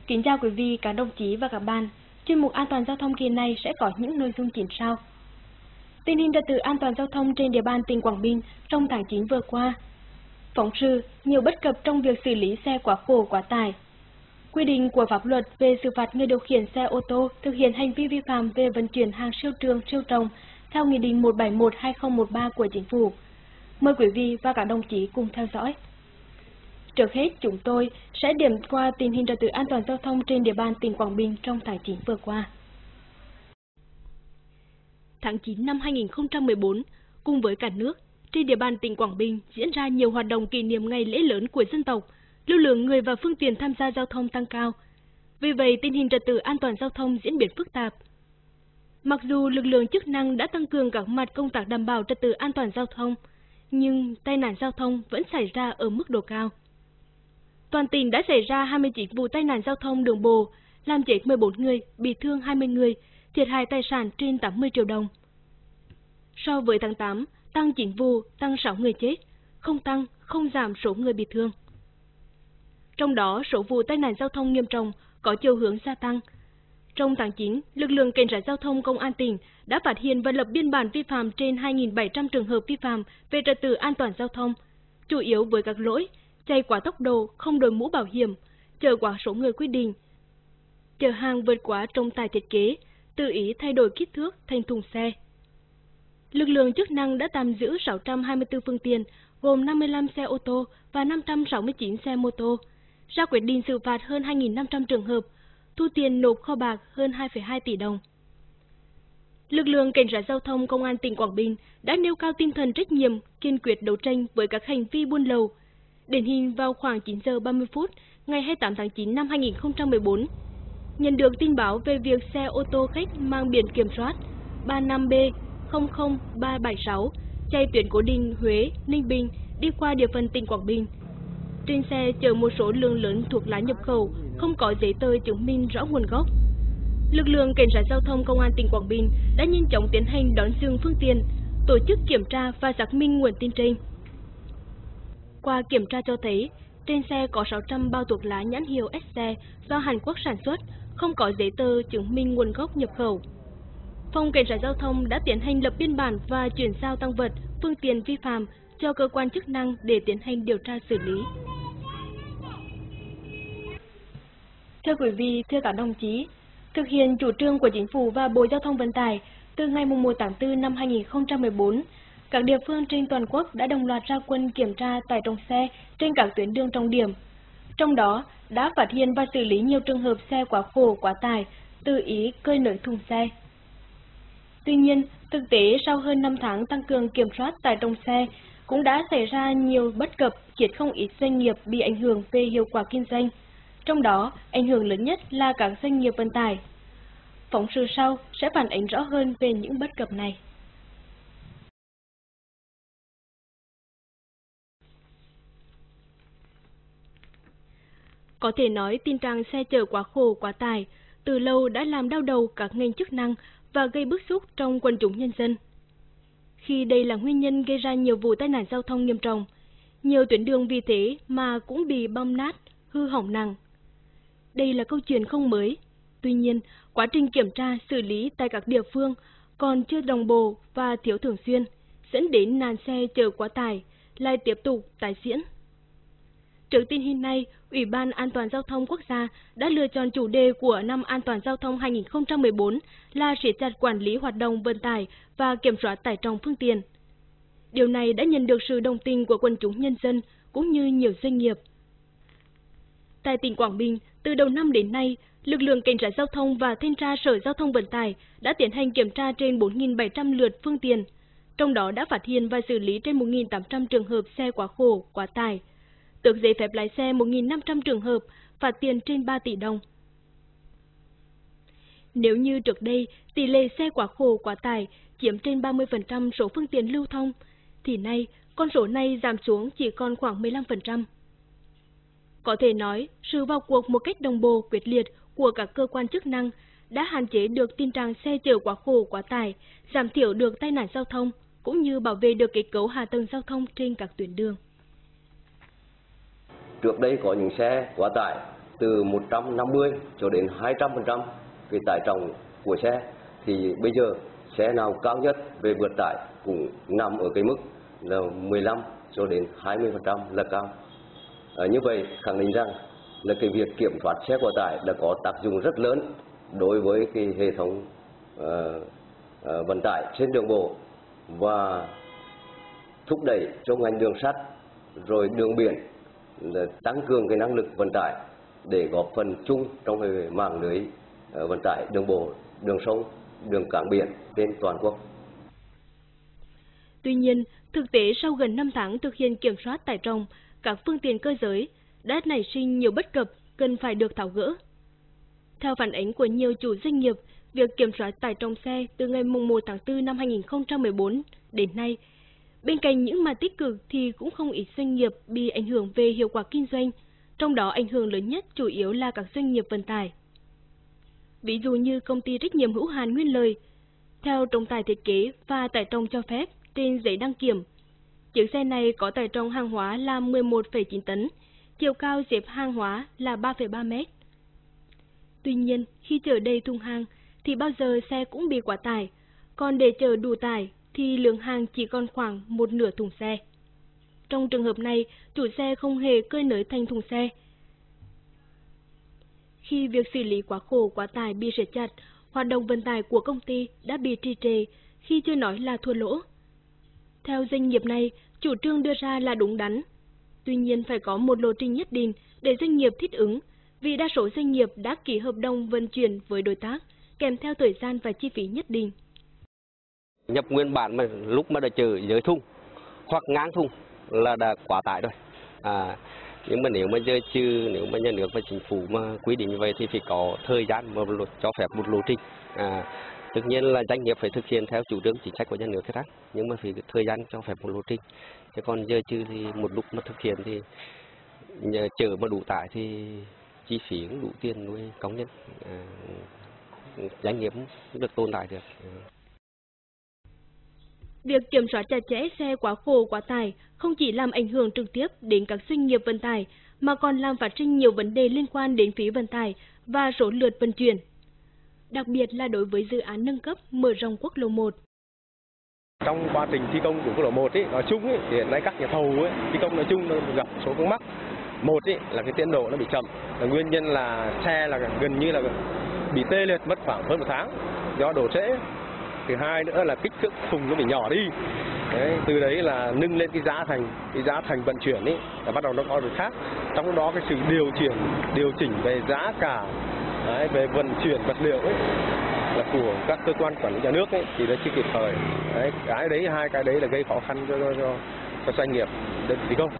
Kính chào quý vị, các đồng chí và các bạn. Chuyên mục An toàn giao thông kỳ này sẽ có những nội dung chính sau. Tình hình trật tự an toàn giao thông trên địa bàn tỉnh Quảng Bình trong tháng 9 vừa qua. Phóng sự, nhiều bất cập trong việc xử lý xe quá khổ quá tải. Quy định của pháp luật về xử phạt người điều khiển xe ô tô thực hiện hành vi vi phạm về vận chuyển hàng siêu trường, siêu trọng theo Nghị định 171/2013 của Chính phủ. Mời quý vị và các đồng chí cùng theo dõi. Trước hết, chúng tôi sẽ điểm qua tình hình trật tự an toàn giao thông trên địa bàn tỉnh Quảng Bình trong tháng 9 vừa qua. Tháng 9 năm 2014, cùng với cả nước, trên địa bàn tỉnh Quảng Bình diễn ra nhiều hoạt động kỷ niệm ngày lễ lớn của dân tộc, lưu lượng người và phương tiện tham gia giao thông tăng cao. Vì vậy, tình hình trật tự an toàn giao thông diễn biến phức tạp. Mặc dù lực lượng chức năng đã tăng cường các mặt công tác đảm bảo trật tự an toàn giao thông, nhưng tai nạn giao thông vẫn xảy ra ở mức độ cao. Toàn tỉnh đã xảy ra 29 vụ tai nạn giao thông đường bộ, làm chết 14 người, bị thương 20 người, thiệt hại tài sản trên 80 triệu đồng. So với tháng 8, tăng 9 vụ, tăng 6 người chết, không tăng, không giảm số người bị thương. Trong đó, số vụ tai nạn giao thông nghiêm trọng có chiều hướng gia tăng. Trong tháng 9, lực lượng cảnh sát giao thông công an tỉnh đã phát hiện và lập biên bản vi phạm trên 2.700 trường hợp vi phạm về trật tự an toàn giao thông, chủ yếu với các lỗi chạy quá tốc độ, không đội mũ bảo hiểm, chở quá số người quy định, chở hàng vượt quá trọng tải thiết kế, tự ý thay đổi kích thước thành thùng xe. Lực lượng chức năng đã tạm giữ 624 phương tiện, gồm 55 xe ô tô và 569 xe mô tô, ra quyết định xử phạt hơn 2.500 trường hợp, thu tiền nộp kho bạc hơn 2,2 tỷ đồng. Lực lượng cảnh sát giao thông công an tỉnh Quảng Bình đã nêu cao tinh thần trách nhiệm, kiên quyết đấu tranh với các hành vi buôn lậu. Điển hình vào khoảng 9 giờ 30 phút ngày 28 tháng 9 năm 2014, nhận được tin báo về việc xe ô tô khách mang biển kiểm soát 35B00376 chạy tuyến cố định Huế, Ninh Bình đi qua địa phận tỉnh Quảng Bình. Trên xe chở một số lượng lớn thuốc lá nhập khẩu, không có giấy tờ chứng minh rõ nguồn gốc. Lực lượng cảnh sát giao thông công an tỉnh Quảng Bình đã nhanh chóng tiến hành đón dừng phương tiện, tổ chức kiểm tra và xác minh nguồn tin trên. Qua kiểm tra cho thấy, trên xe có 600 bao thuốc lá nhãn hiệu SC do Hàn Quốc sản xuất, không có giấy tờ chứng minh nguồn gốc nhập khẩu. Phòng cảnh sát giao thông đã tiến hành lập biên bản và chuyển giao tang vật, phương tiện vi phạm cho cơ quan chức năng để tiến hành điều tra xử lý. Thưa quý vị, thưa các đồng chí, thực hiện chủ trương của Chính phủ và Bộ Giao thông Vận tải, từ ngày 1 tháng 4 năm 2014, các địa phương trên toàn quốc đã đồng loạt ra quân kiểm tra tải trọng xe trên các tuyến đường trọng điểm. Trong đó, đã phát hiện và xử lý nhiều trường hợp xe quá khổ quá tải, tự ý cơi nới thùng xe. Tuy nhiên, thực tế sau hơn 5 tháng tăng cường kiểm soát tải trọng xe, cũng đã xảy ra nhiều bất cập khiến không ít doanh nghiệp bị ảnh hưởng về hiệu quả kinh doanh. Trong đó, ảnh hưởng lớn nhất là các doanh nghiệp vận tải. Phóng sự sau sẽ phản ánh rõ hơn về những bất cập này. Có thể nói tình trạng xe chở quá khổ quá tải từ lâu đã làm đau đầu các ngành chức năng và gây bức xúc trong quần chúng nhân dân. Khi đây là nguyên nhân gây ra nhiều vụ tai nạn giao thông nghiêm trọng, nhiều tuyến đường vì thế mà cũng bị băm nát, hư hỏng nặng. Đây là câu chuyện không mới. Tuy nhiên, quá trình kiểm tra xử lý tại các địa phương còn chưa đồng bộ và thiếu thường xuyên, dẫn đến nạn xe chở quá tải lại tiếp tục tái diễn. Trước tình hình này, Ủy ban An toàn Giao thông Quốc gia đã lựa chọn chủ đề của năm An toàn Giao thông 2014 là siết chặt quản lý hoạt động vận tải và kiểm soát tải trọng phương tiện. Điều này đã nhận được sự đồng tình của quần chúng nhân dân cũng như nhiều doanh nghiệp. Tại tỉnh Quảng Bình, từ đầu năm đến nay, lực lượng cảnh sát giao thông và thanh tra Sở Giao thông Vận tải đã tiến hành kiểm tra trên 4.700 lượt phương tiện, trong đó đã phát hiện và xử lý trên 1.800 trường hợp xe quá khổ, quá tải, tước giấy phép lái xe 1.500 trường hợp, phạt tiền trên 3 tỷ đồng. Nếu như trước đây tỷ lệ xe quá khổ, quá tải chiếm trên 30% số phương tiện lưu thông, thì nay con số này giảm xuống chỉ còn khoảng 15%. Có thể nói, sự vào cuộc một cách đồng bộ, quyết liệt của các cơ quan chức năng đã hạn chế được tình trạng xe chở quá khổ, quá tải, giảm thiểu được tai nạn giao thông, cũng như bảo vệ được kết cấu hạ tầng giao thông trên các tuyến đường. Trước đây có những xe quá tải từ 150 cho đến 200% cái tải trọng của xe, thì bây giờ xe nào cao nhất về vượt tải cũng nằm ở cái mức là 15 cho đến 20% là cao. Như vậy khẳng định rằng là cái việc kiểm soát xe quá tải đã có tác dụng rất lớn đối với cái hệ thống vận tải trên đường bộ và thúc đẩy cho ngành đường sắt rồi đường biển là tăng cường cái năng lực vận tải để góp phần chung trong cái mạng lưới vận tải đường bộ, đường sông, đường cảng biển trên toàn quốc. Tuy nhiên, thực tế sau gần 5 tháng thực hiện kiểm soát tải trọng các phương tiện cơ giới đã nảy sinh nhiều bất cập cần phải được tháo gỡ. Theo phản ánh của nhiều chủ doanh nghiệp, việc kiểm soát tải trọng xe từ ngày 1 tháng 4 năm 2014 đến nay, bên cạnh những mặt tích cực thì cũng không ít doanh nghiệp bị ảnh hưởng về hiệu quả kinh doanh, trong đó ảnh hưởng lớn nhất chủ yếu là các doanh nghiệp vận tải. Ví dụ như công ty trách nhiệm hữu hạn Nguyên Lợi, theo trọng tải thiết kế và tải trọng cho phép trên giấy đăng kiểm, chiếc xe này có tải trọng hàng hóa là 11,9 tấn, chiều cao xếp hàng hóa là 3,3 mét. Tuy nhiên, khi chở đầy thùng hàng thì bao giờ xe cũng bị quá tải, còn để chở đủ tải thì lượng hàng chỉ còn khoảng một nửa thùng xe. Trong trường hợp này, chủ xe không hề cơi nới thành thùng xe. Khi việc xử lý quá khổ quá tải bị siết chặt, hoạt động vận tải của công ty đã bị trì trệ, khi chưa nói là thua lỗ. Theo doanh nghiệp này, chủ trương đưa ra là đúng đắn. Tuy nhiên phải có một lộ trình nhất định để doanh nghiệp thích ứng, vì đa số doanh nghiệp đã ký hợp đồng vận chuyển với đối tác, kèm theo thời gian và chi phí nhất định. Nhập nguyên bản mà lúc mà đã chở dưới thùng hoặc ngang thùng là đã quá tải rồi. Nhưng mà nếu mà nếu mà nhà nước và chính phủ mà quy định như vậy thì phải có thời gian mà cho phép một lộ trình. Tất nhiên là doanh nghiệp phải thực hiện theo chủ trương chính sách của nhà nước hết á, nhưng mà phải thời gian cho phép một lộ trình. Chứ còn giờ chứ thì một lúc mà thực hiện thì chở mà đủ tải thì chi phí cũng đủ tiền nuôi công nhân, doanh nghiệp cũng được tồn tại được. Việc kiểm soát chặt chẽ xe quá khổ quá tải không chỉ làm ảnh hưởng trực tiếp đến các doanh nghiệp vận tải mà còn làm phát sinh nhiều vấn đề liên quan đến phí vận tải và số lượt vận chuyển. Đặc biệt là đối với dự án nâng cấp mở rộng quốc lộ 1. Trong quá trình thi công của quốc lộ 1 nói chung thì hiện nay các nhà thầu thi công nói chung gặp số vướng mắc. Một là cái tiến độ nó bị chậm, nguyên nhân là xe là gần như là bị tê liệt mất khoảng hơn 1 tháng do đổ trễ. Thứ hai nữa là kích thước thùng nó bị nhỏ đi. Từ đấy là nâng lên cái giá thành vận chuyển là bắt đầu nó có được khác. Trong đó cái sự điều chỉnh về giá cả, về vận chuyển vật liệu là của các cơ quan quản lý nhà nước thì nó chưa kịp thời. Hai cái đấy là gây khó khăn cho doanh nghiệp đơn vị thi công.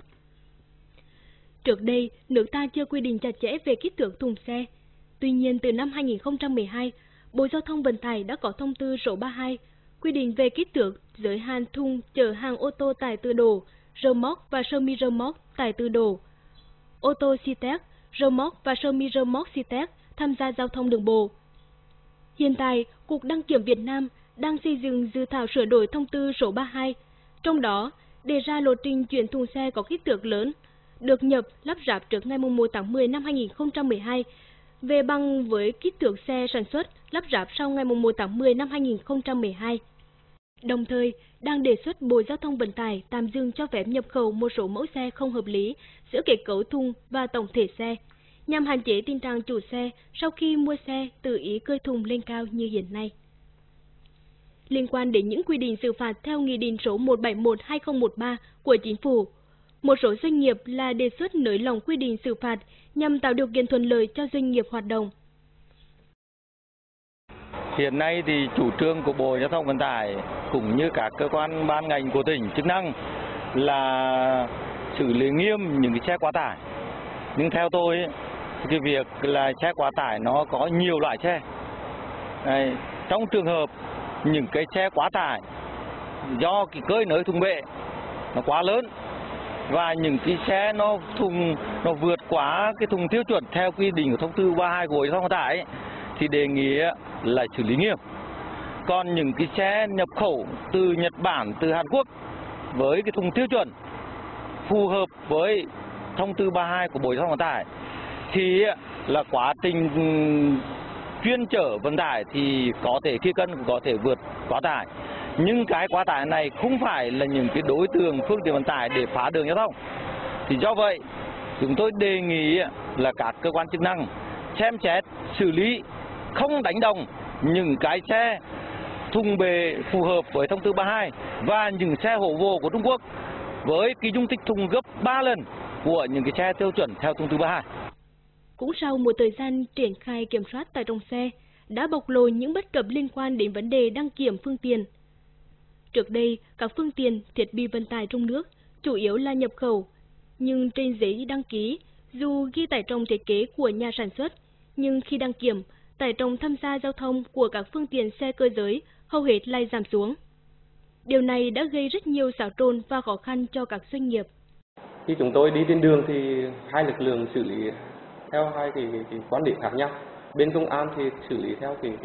Trước đây, nước ta chưa quy định chặt chẽ về kích thước thùng xe. Tuy nhiên, từ năm 2012, Bộ Giao thông Vận tải đã có thông tư số 32 quy định về kích thước giới hạn thùng chở hàng ô tô tải tự đổ, rơ moóc và sơ mi rơ moóc tải tự đổ, ô tô xi-tét, rơ moóc và sơ mi rơ moóc xi-tét tham gia giao thông đường bộ. Hiện tại, Cục Đăng kiểm Việt Nam đang xây dựng dự thảo sửa đổi thông tư số 32, trong đó đề ra lộ trình chuyển thùng xe có kích thước lớn, được nhập lắp ráp trước ngày 1 tháng 10 năm 2012, về bằng với kích thước xe sản xuất lắp ráp sau ngày 1 tháng 10 năm 2012. Đồng thời, đang đề xuất Bộ Giao thông Vận tải tạm dừng cho phép nhập khẩu một số mẫu xe không hợp lý giữa kết cấu thùng và tổng thể xe, nhằm hạn chế tình trạng chủ xe sau khi mua xe tự ý cơi thùng lên cao như hiện nay. Liên quan đến những quy định xử phạt theo Nghị định số 171/2013 của Chính phủ, một số doanh nghiệp là đề xuất nới lỏng quy định xử phạt nhằm tạo điều kiện thuận lợi cho doanh nghiệp hoạt động. Hiện nay thì chủ trương của Bộ Giao thông Vận tải cũng như các cơ quan ban ngành của tỉnh chức năng là xử lý nghiêm những cái xe quá tải. Nhưng theo tôi cái việc là xe quá tải nó có nhiều loại xe. Trong trường hợp những cái xe quá tải do cái cơi nới thùng bệ nó quá lớn và những cái xe nó vượt quá cái thùng tiêu chuẩn theo quy định của thông tư 32 của Bộ Giao thông Vận tải thì đề nghị là xử lý nghiêm. Còn những cái xe nhập khẩu từ Nhật Bản, từ Hàn Quốc với cái thùng tiêu chuẩn phù hợp với thông tư 32 của Bộ Giao thông Vận tải thì là quá trình chuyên chở vận tải thì có thể khi cân có thể vượt quá tải. Nhưng cái quá tải này không phải là những cái đối tượng phương tiện vận tải để phá đường giao thông. Thì do vậy, chúng tôi đề nghị là các cơ quan chức năng xem xét xử lý, không đánh đồng những cái xe thùng bề phù hợp với thông tư 32 và những xe hổ vồ của Trung Quốc với cái dung tích thùng gấp 3 lần của những cái xe tiêu chuẩn theo thông tư 32. Cũng sau một thời gian triển khai kiểm soát tải trọng xe, đã bộc lộ những bất cập liên quan đến vấn đề đăng kiểm phương tiện. Trước đây, các phương tiện, thiết bị vận tải trong nước chủ yếu là nhập khẩu, nhưng trên giấy đăng ký, dù ghi tải trọng thiết kế của nhà sản xuất, nhưng khi đăng kiểm, tải trọng tham gia giao thông của các phương tiện xe cơ giới hầu hết lại giảm xuống. Điều này đã gây rất nhiều xáo trộn và khó khăn cho các doanh nghiệp. Khi chúng tôi đi trên đường thì hai lực lượng xử lý theo hai cái quan điểm khác nhau. Bên công an thì xử lý theo cái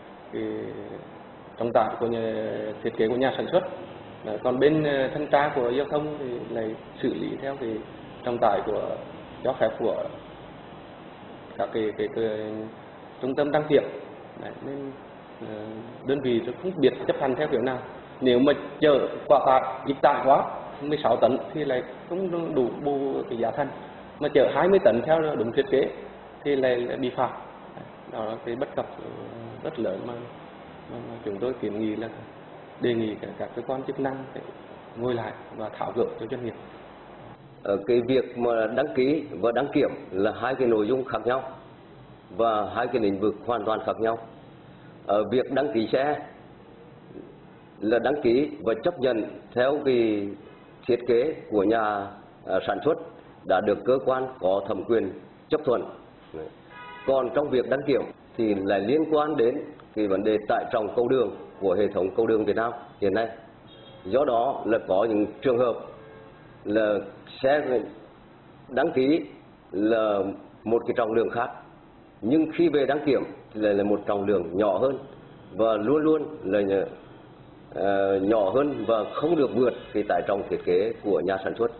trọng tải của thiết kế của nhà sản xuất, còn bên thanh tra của giao thông thì lại xử lý theo cái trọng tải của cho phép của các cái trung tâm đăng kiểm. Nên đơn vị không biết chấp hành theo kiểu nào. Nếu mà chở quá tải ít tải quá 16 tấn thì lại không đủ bù cái giá thành, mà chở 20 tấn theo đúng thiết kế thì lại bị phạt. Đó là cái bất cập rất lớn mà chúng tôi kiến nghị là đề nghị các cơ quan chức năng để ngồi lại và tháo gỡ cho doanh nghiệp. Cái việc mà đăng ký và đăng kiểm là hai cái nội dung khác nhau và hai cái lĩnh vực hoàn toàn khác nhau. Việc đăng ký xe là đăng ký và chấp nhận theo cái thiết kế của nhà sản xuất đã được cơ quan có thẩm quyền chấp thuận. Còn trong việc đăng kiểm thì lại liên quan đến cái vấn đề tải trọng cầu đường của hệ thống cầu đường Việt Nam hiện nay. Do đó là có những trường hợp là xe đăng ký là một cái trọng lượng khác, nhưng khi về đăng kiểm thì lại là một trọng lượng nhỏ hơn và luôn luôn là nhỏ hơn và không được vượt cái tải trọng thiết kế của nhà sản xuất.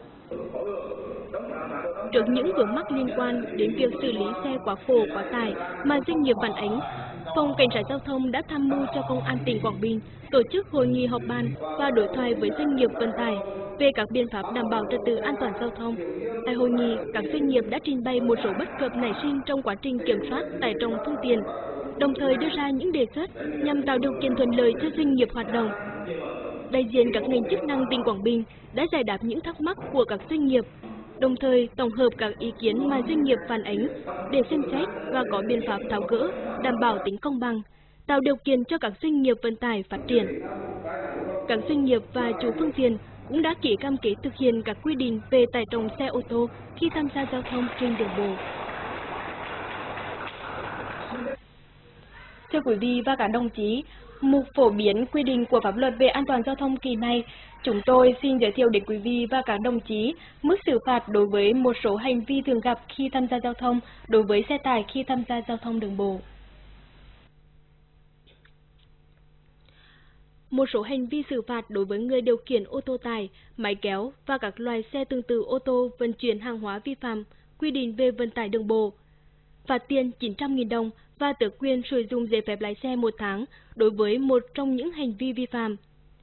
Trước những vướng mắc liên quan đến việc xử lý xe quá khổ quá tải mà doanh nghiệp phản ánh, Phòng Cảnh sát Giao thông đã tham mưu cho Công an tỉnh Quảng Bình tổ chức hội nghị họp ban và đối thoại với doanh nghiệp vận tải về các biện pháp đảm bảo trật tự an toàn giao thông. Tại hội nghị, các doanh nghiệp đã trình bày một số bất cập nảy sinh trong quá trình kiểm soát tải trọng phương tiện, đồng thời đưa ra những đề xuất nhằm tạo điều kiện thuận lợi cho doanh nghiệp hoạt động. Đại diện các ngành chức năng tỉnh Quảng Bình đã giải đáp những thắc mắc của các doanh nghiệp, đồng thời tổng hợp các ý kiến mà doanh nghiệp phản ánh để xem xét và có biện pháp tháo gỡ, đảm bảo tính công bằng, tạo điều kiện cho các doanh nghiệp vận tải phát triển. Các doanh nghiệp và chủ phương tiện cũng đã ký cam kết thực hiện các quy định về tải trọng xe ô tô khi tham gia giao thông trên đường bộ. Thưa quý vị và các đồng chí, mục phổ biến quy định của pháp luật về an toàn giao thông kỳ này, chúng tôi xin giới thiệu đến quý vị và các đồng chí mức xử phạt đối với một số hành vi thường gặp khi tham gia giao thông đối với xe tải khi tham gia giao thông đường bộ. Một số hành vi xử phạt đối với người điều khiển ô tô tải, máy kéo và các loại xe tương tự ô tô vận chuyển hàng hóa vi phạm quy định về vận tải đường bộ. Phạt tiền 900.000 đồng và tước quyền sử dụng giấy phép lái xe 1 tháng đối với một trong những hành vi vi phạm.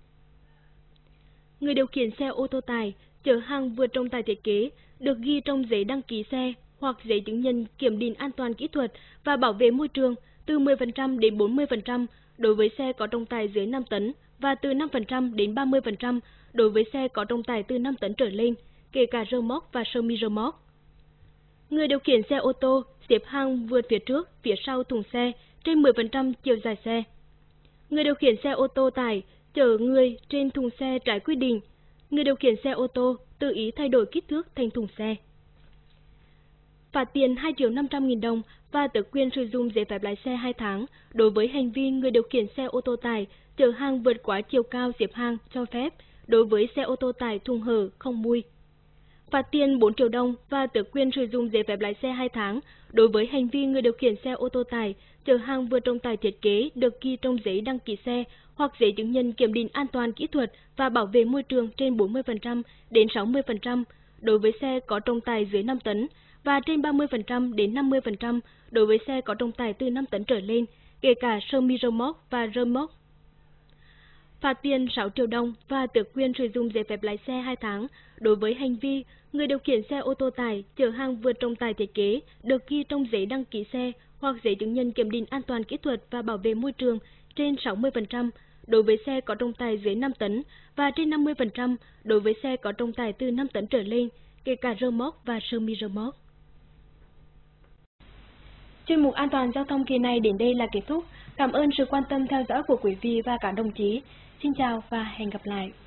Người điều khiển xe ô tô tải chở hàng vượt trọng tải thiết kế được ghi trong giấy đăng ký xe hoặc giấy chứng nhận kiểm định an toàn kỹ thuật và bảo vệ môi trường từ 10% đến 40% đối với xe có trọng tải dưới 5 tấn và từ 5% đến 30% đối với xe có trọng tải từ 5 tấn trở lên, kể cả rơ moóc và semi rơ moóc. Người điều khiển xe ô tô xếp hàng vượt phía trước, phía sau thùng xe trên 10% chiều dài xe. Người điều khiển xe ô tô tải chở người trên thùng xe trái quy định. Người điều khiển xe ô tô tự ý thay đổi kích thước thành thùng xe. Phạt tiền 2.500.000 đồng và tước quyền sử dụng giấy phép lái xe 2 tháng đối với hành vi người điều khiển xe ô tô tải chở hàng vượt quá chiều cao xếp hàng cho phép đối với xe ô tô tải thùng hở không mui. Phạt tiền 4 triệu đồng và tước quyền sử dụng giấy phép lái xe 2 tháng đối với hành vi người điều khiển xe ô tô tải chở hàng vượt trọng tải thiết kế được ghi trong giấy đăng ký xe hoặc giấy chứng nhận kiểm định an toàn kỹ thuật và bảo vệ môi trường trên 40% đến 60% đối với xe có trọng tải dưới 5 tấn và trên 30% đến 50% đối với xe có trọng tải từ 5 tấn trở lên, kể cả semi-rơ-moóc và rơ-moóc. Phạt tiền 6 triệu đồng và tước quyền sử dụng giấy phép lái xe 2 tháng đối với hành vi người điều khiển xe ô tô tải chở hàng vượt trọng tải thiết kế được ghi trong giấy đăng ký xe hoặc giấy chứng nhận kiểm định an toàn kỹ thuật và bảo vệ môi trường trên 60% đối với xe có trọng tải dưới 5 tấn và trên 50% đối với xe có trọng tải từ 5 tấn trở lên, kể cả rơ-moóc và semi-rơ-moóc. Chuyên mục An toàn giao thông kỳ này đến đây là kết thúc. Cảm ơn sự quan tâm theo dõi của quý vị và các đồng chí. Xin chào và hẹn gặp lại.